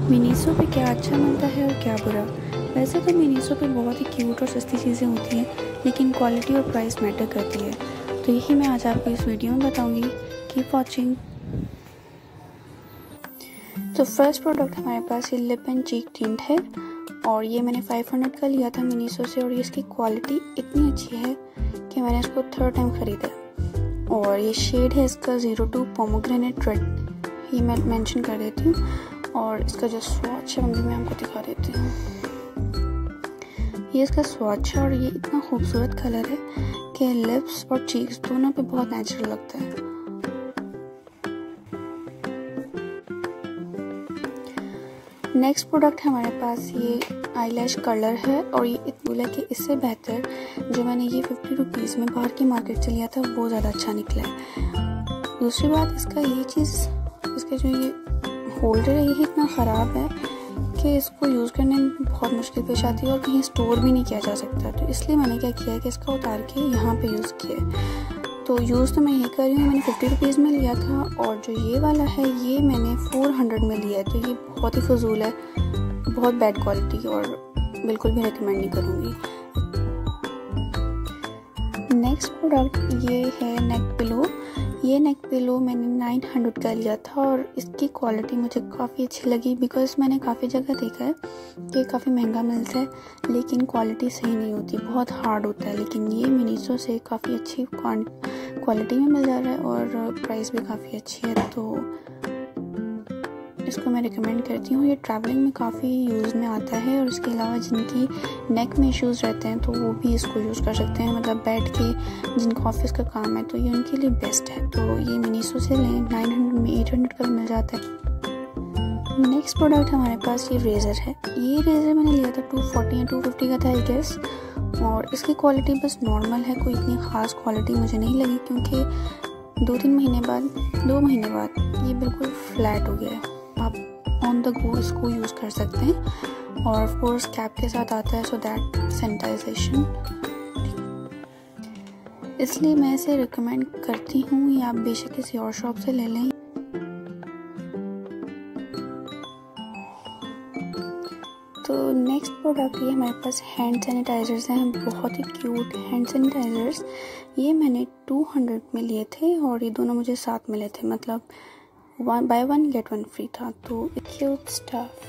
Miniso पे क्या अच्छा मिलता है और क्या बुरा। वैसे तो मिनीसो पे बहुत ही क्यूट और सस्ती चीज़ें होती हैं, लेकिन क्वालिटी और प्राइस मैटर करती है। तो यही मैं आज आपको इस वीडियो में बताऊंगी। Keep watching. तो फर्स्ट प्रोडक्ट हमारे पास ये लिप एंड चीक टिंट है और ये मैंने 500 का लिया था मिनीसो से और इसकी क्वालिटी इतनी अच्छी है कि मैंने इसको 3rd टाइम ख़रीदा। और ये शेड है इसका 02 पोमोग्रेनेट रेड, ये मैं मेंशन कर देती हूँ। और इसका जो स्वॉच है वो भी मैं आपको दिखा देती हूँ। ये इसका स्वॉच है और ये इतना खूबसूरत कलर है कि लिप्स और चीक्स दोनों पे बहुत नेचुरल लगता है। नेक्स्ट प्रोडक्ट हमारे पास ये आईलैश कलर है और ये बोला कि इससे बेहतर जो मैंने ये 50 रुपीज़ में बाहर की मार्केट से लिया था वो ज़्यादा अच्छा निकला है। दूसरी बात इसका ये चीज़, इसका जो ये होल्डर है ये इतना ख़राब है कि इसको यूज़ करने में बहुत मुश्किल पेश आती है और कहीं स्टोर भी नहीं किया जा सकता। तो इसलिए मैंने क्या किया है कि इसको उतार के यहाँ पे यूज़ किया। तो यूज़ तो मैं ये कर रही हूँ, मैंने 50 रुपीज़ में लिया था और जो ये वाला है ये मैंने 400 में लिया है। तो ये बहुत ही फजूल है, बहुत बैड क्वालिटी और बिल्कुल भी रिकमेंड नहीं करूँगी। नेक्स्ट प्रोडक्ट ये है नेक पिलो। ये नेक पिलो मैंने 900 का लिया था और इसकी क्वालिटी मुझे काफ़ी अच्छी लगी बिकॉज़ मैंने काफ़ी जगह देखा है कि काफ़ी महंगा मिलता है लेकिन क्वालिटी सही नहीं होती, बहुत हार्ड होता है। लेकिन ये मिनीसो से काफ़ी अच्छी क्वालिटी में मिल जा रहा है और प्राइस भी काफ़ी अच्छी है, तो इसको मैं रिकमेंड करती हूँ। ये ट्रैवलिंग में काफ़ी यूज़ में आता है और इसके अलावा जिनकी नेक में इश्यूज़ रहते हैं तो वो भी इसको यूज़ कर सकते हैं, मतलब बैठ के जिनका ऑफिस का काम है तो ये उनके लिए बेस्ट है। तो ये मिनीसो से लें, 900 में 800 का भी मिल जाता है। नेक्स्ट प्रोडक्ट हमारे पास ये रेज़र है। ये रेज़र मैंने लिया था 240 या 250 का था आई गेस और इसकी क्वालिटी बस नॉर्मल है, कोई इतनी ख़ास क्वालिटी मुझे नहीं लगी क्योंकि 2 महीने बाद ये बिल्कुल फ्लैट हो गया है। आप ऑन द गो इसको यूज़ कर सकते हैं और ऑफ कोर्स कैप के साथ आता है सो दैट सैनिटाइजेशन, इसलिए मैं इसे रिकमेंड करती हूँ। या आप बेशक किसी और शॉप से ले लें। तो नेक्स्ट प्रोडक्ट ये हमारे पास हैंड सैनिटाइजर्स हैं, बहुत ही क्यूट हैंड सैनिटाइजर्स। ये मैंने 200 में लिए थे और ये दोनों मुझे साथ मिले थे, मतलब buy 1 get 1 फ्री था, तो क्यूट स्टफ।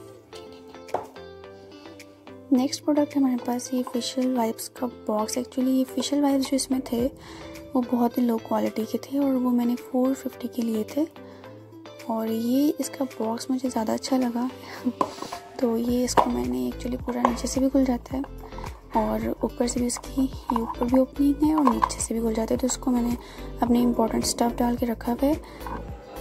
नेक्स्ट प्रोडक्ट हमारे पास ये फेशियल वाइप्स का बॉक्स। एक्चुअली ये फेशियल वाइप्स जो इसमें थे वो बहुत ही लो क्वालिटी के थे और वो मैंने 450 के लिए थे और ये इसका बॉक्स मुझे ज़्यादा अच्छा लगा तो ये इसको मैंने एक्चुअली पूरा नीचे से भी खुल जाता है और ऊपर से भी इसकी ये ऊपर भी ओपनिंग है और नीचे से भी खुल जाता है, तो इसको मैंने अपने इम्पोर्टेंट स्टफ डाल के रखा हुआ है।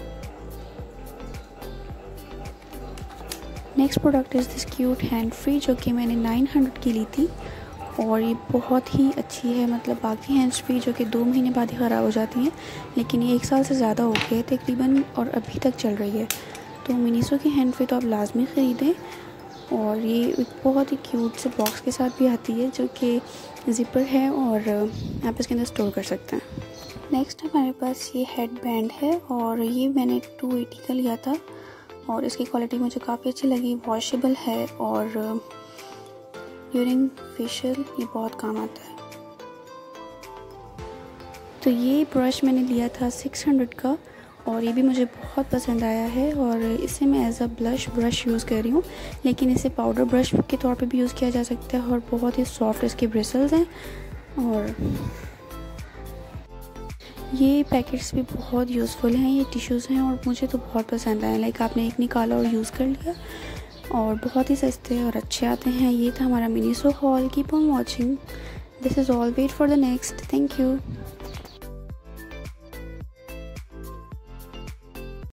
Next product is this cute handfree जो कि मैंने 900 की ली थी और ये बहुत ही अच्छी है। मतलब बाकी हैंड्सफ्री जो कि 2 महीने बाद ही ख़राब हो जाती हैं, लेकिन ये 1 साल से ज़्यादा हो गया है तकरीबन और अभी तक चल रही है। तो मिनीसो की हैंडफ्री तो आप लाजमी ख़रीदें और ये बहुत ही क्यूट से बॉक्स के साथ भी आती है जो कि ज़िपर है और आप इसके अंदर स्टोर कर सकते हैं। नेक्स्ट हमारे पास ये हेड बैंड है और ये मैंने 280 का लिया था और इसकी क्वालिटी मुझे काफ़ी अच्छी लगी, वॉशेबल है और ड्यूरिंग फेशियल ये बहुत काम आता है। तो ये ब्रश मैंने लिया था 600 का और ये भी मुझे बहुत पसंद आया है और इसे मैं as a blush brush use कर रही हूँ, लेकिन इसे पाउडर ब्रश के तौर पे भी यूज़ किया जा सकता है और बहुत ही सॉफ्ट इसके ब्रिसल्स हैं और ये पैकेट्स भी बहुत यूज़फुल हैं। ये टिश्यूज़ हैं और मुझे तो बहुत पसंद आए, लाइक आपने एक निकाला और यूज़ कर लिया और बहुत ही सस्ते और अच्छे आते हैं। ये था हमारा Miniso hall. Keep on watching, this is all, wait for the next. Thank you.